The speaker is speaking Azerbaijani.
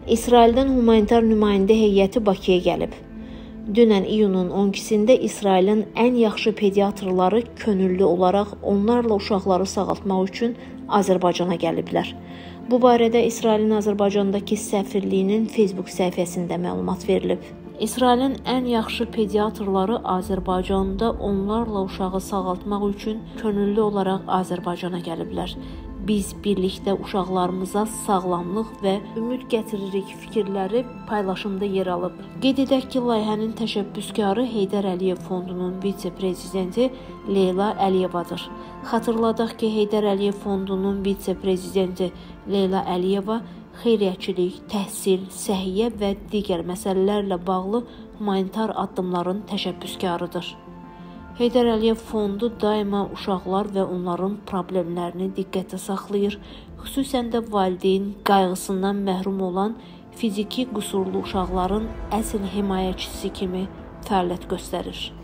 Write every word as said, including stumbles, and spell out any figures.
İsraildən humanitar nümayəndə heyəti Bakıya gəlib. Dünən iyunun on ikisində İsrailin ən yaxşı pediatrları könüllü olaraq onlarla uşaqları sağaltmaq üçün Azərbaycana gəliblər. Bu barədə İsrailin Azərbaycandakı səfirliyinin Facebook səhifəsində məlumat verilib. İsrailin ən yaxşı pediatrları Azərbaycanda onlarla uşağı sağaltmaq üçün könüllü olaraq Azərbaycana gəliblər. Biz birlikdə uşaqlarımıza sağlamlıq və ümid gətiririk fikirləri paylaşımda yer alıb. Qeyd edək ki, layihənin təşəbbüskarı Heydər Əliyev Fondunun vitse-prezidenti Leyla Əliyevadır. Xatırladaq ki, Heydər Əliyev Fondunun vitse-prezidenti Leyla Əliyeva xeyriyyəçilik, təhsil, səhiyyə və digər məsələlərlə bağlı humanitar addımların təşəbbüskarıdır. Heydər Əliyev Fondu daima uşaqlar və onların problemlərini diqqətə saxlayır, xüsusən də valideyn qayğısından məhrum olan fiziki qüsurlu uşaqların əsl himayəçisi kimi fəaliyyət göstərir.